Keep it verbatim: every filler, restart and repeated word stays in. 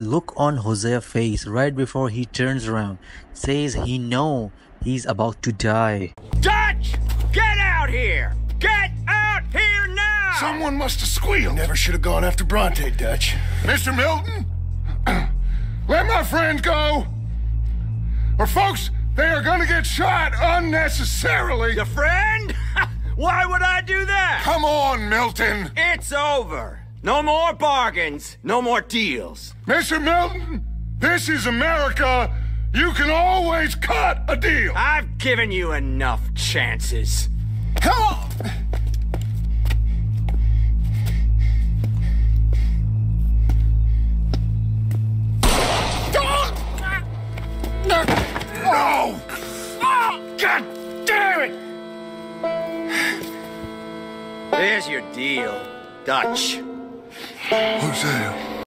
look on Jose's face right before he turns around says he know he's about to die. Dutch! Get out here! Get out here now! Someone must have squealed. Never should have gone after Bronte, Dutch. Mister Milton? Let my friend go! Or folks, they are gonna get shot unnecessarily! Your friend? Why would I do that? Come on, Milton! It's over. No more bargains, no more deals. Mister Milton, this is America. You can always cut a deal. I've given you enough chances. Come on! No! God damn it! There's your deal, Dutch. Hosea.